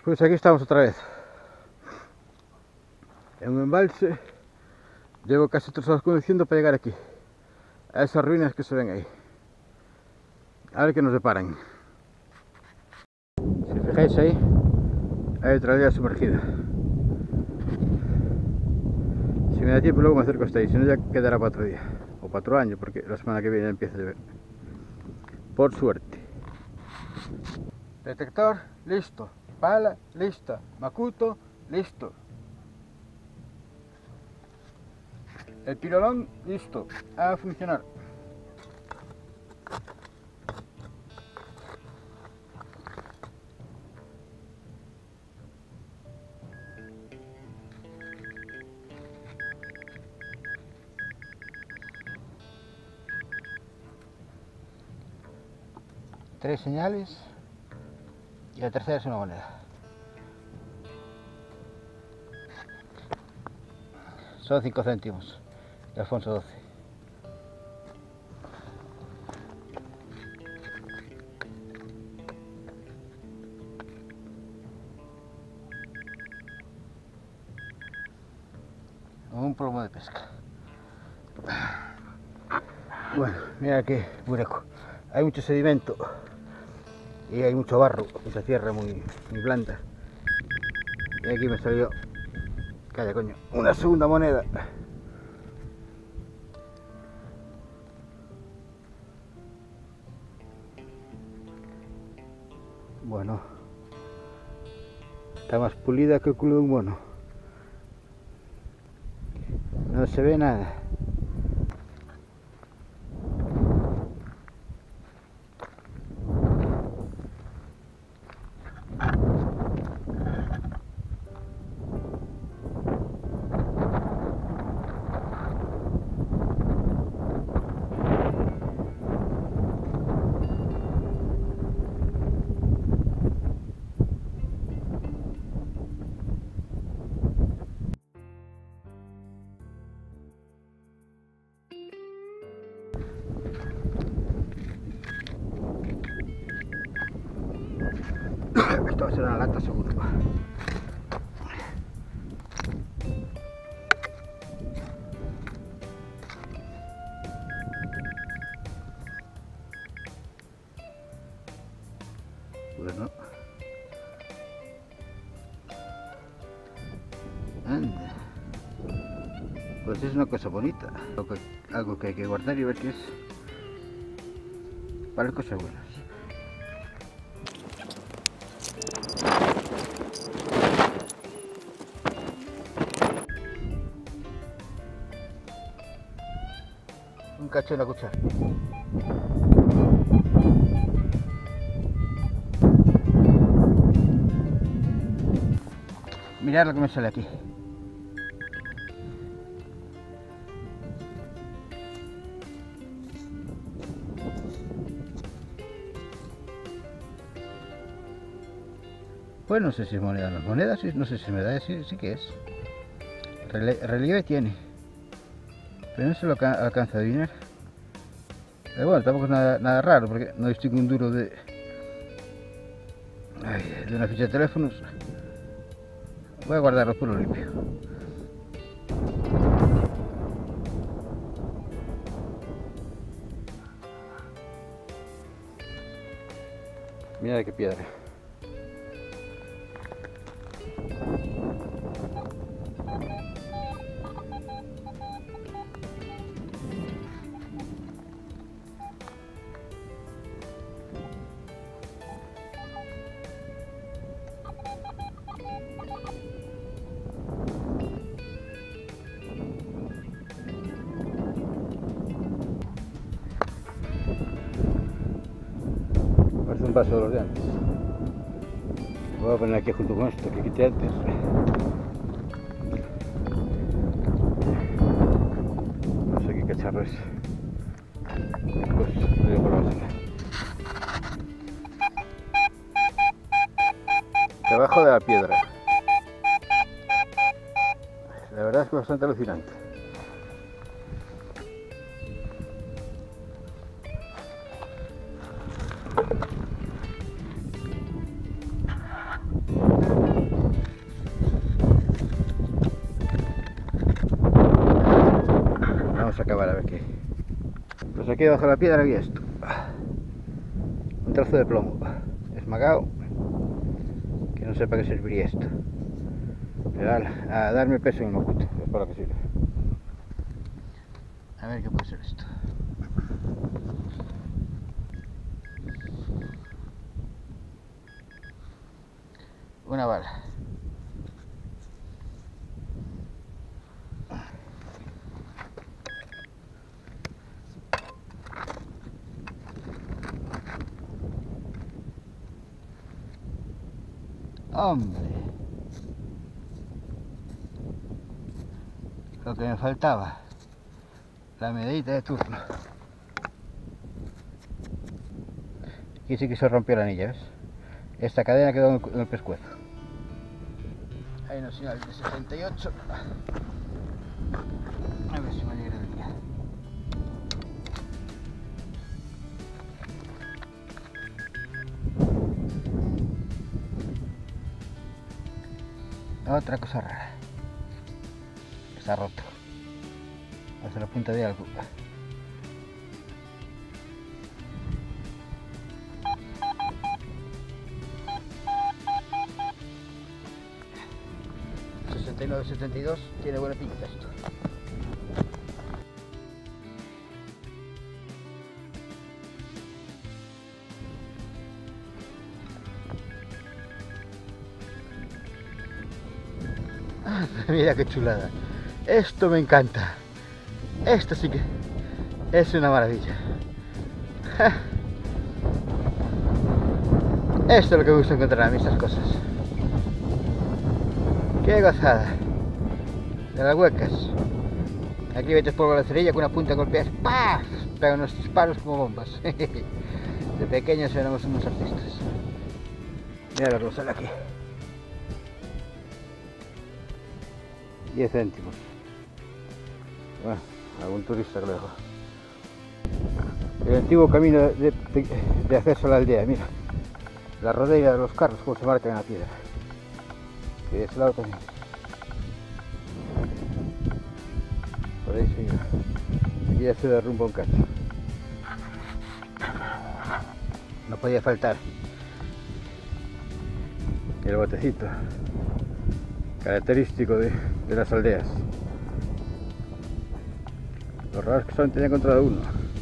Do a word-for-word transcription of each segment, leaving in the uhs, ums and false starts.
Pues aquí estamos otra vez, en un embalse. Llevo casi tres horas conduciendo para llegar aquí, a esas ruinas que se ven ahí. A ver qué nos deparan. Si fijáis ahí, hay otra aldea sumergida. Si me da tiempo luego me acerco hasta ahí, si no ya quedará para otro día, o para otro año, porque la semana que viene ya empieza a llover. Por suerte. Detector, listo. Pala, lista. Macuto, listo. El pirolón, listo. A funcionar. Tres señales y la tercera es una moneda. Son cinco céntimos de Alfonso doce. Un plomo de pesca. Bueno, mira qué bureco. Hay mucho sedimento y hay mucho barro, mucha tierra muy, muy blanda. Y aquí me salió, calla coño, una segunda moneda. Bueno, está más pulida que el culo de un mono. No se ve nada. Esto va a ser una lata seguro. Bueno. Anda. Pues es una cosa bonita. Algo que, algo que hay que guardar y ver qué es. Para cosas buenas. Un cacho en la cuchara. Mirad lo que me sale aquí. Pues no sé si es moneda o no es moneda, no sé si me da, sí, sí que es. Rele relieve tiene, pero no se lo alcanza a adivinar. Pero bueno, tampoco es nada, nada raro, porque no distingo un duro de, ay, de una ficha de teléfonos. Voy a guardarlo por lo limpio. Mira qué piedra. Parece un vaso de los de antes. Lo voy a poner aquí junto con esto que quité antes. No sé qué cacharro es. Pues lo dejo por la basura. Debajo de la piedra. La verdad es que es bastante alucinante. acabar a ver qué. Pues aquí bajo la piedra había esto. Un trozo de plomo esmagado, que no sé para qué serviría esto. Pero a, a darme peso en el mocuto, es para lo que sirve. A ver qué puede ser esto. Una bala. Hombre, lo que me faltaba, la medallita de turno. Aquí sí que se rompió la anilla, ¿ves? Esta cadena quedó en el pescuezo. Hay una señal de sesenta y ocho. A ver si me alegra el día. Otra cosa rara. Está roto. Hace la punta de algo. sesenta y nueve setenta y dos, tiene buena pinta esto. Ah, mira qué chulada. Esto me encanta. Esto sí que es una maravilla. Esto es lo que me gusta encontrar a mí, estas cosas. Qué gozada de las huecas. Aquí metes polvo a la cerilla con una punta golpeas, ¡paf! Pegan unos disparos como bombas. De pequeños éramos unos artistas. Mira lo que sale aquí. diez céntimos. Bueno, algún turista que lo dejó. El antiguo camino de, de, de acceso a la aldea, mira. La rodilla de los carros, como se marca en la piedra. Y de ese lado también. Por ahí sí. Aquí ya se derrumba un cacho. No podía faltar el botecito característico de, de las aldeas. Lo raro es que solamente haya encontrado uno.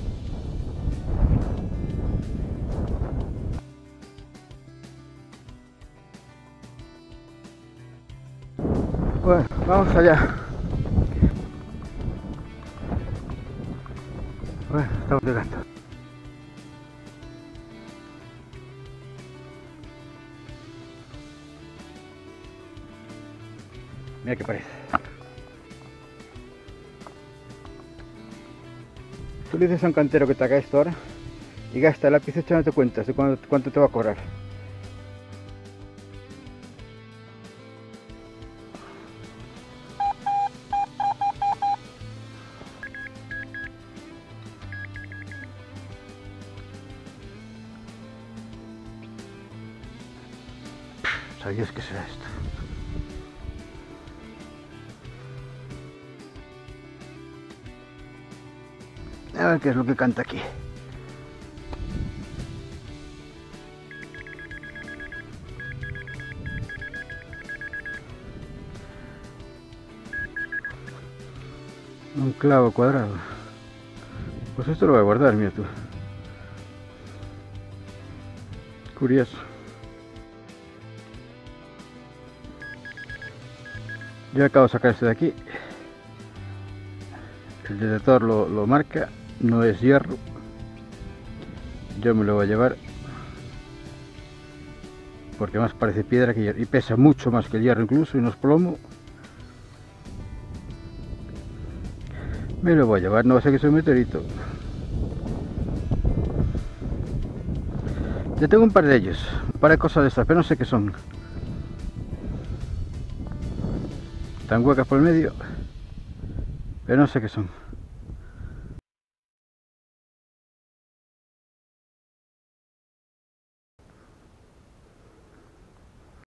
Bueno, vamos allá. Bueno, estamos llegando. Mira qué parece. Tú le dices a un cantero que te haga esto ahora y gasta el lápiz echándote cuentas de cuánto, cuánto te va a cobrar. ¿Sabías qué será esto? A ver qué es lo que canta aquí. Un clavo cuadrado. Pues esto lo voy a guardar, mira tú. Curioso. Yo acabo de sacar este de aquí. El detector lo, lo marca. No es hierro. Yo me lo voy a llevar porque más parece piedra que hierro y pesa mucho más que el hierro, incluso, y no es plomo. Me lo voy a llevar, no va a ser que sea un meteorito. Ya tengo un par de ellos, un par de cosas de estas, pero no sé qué son. Están huecas por el medio, pero no sé qué son.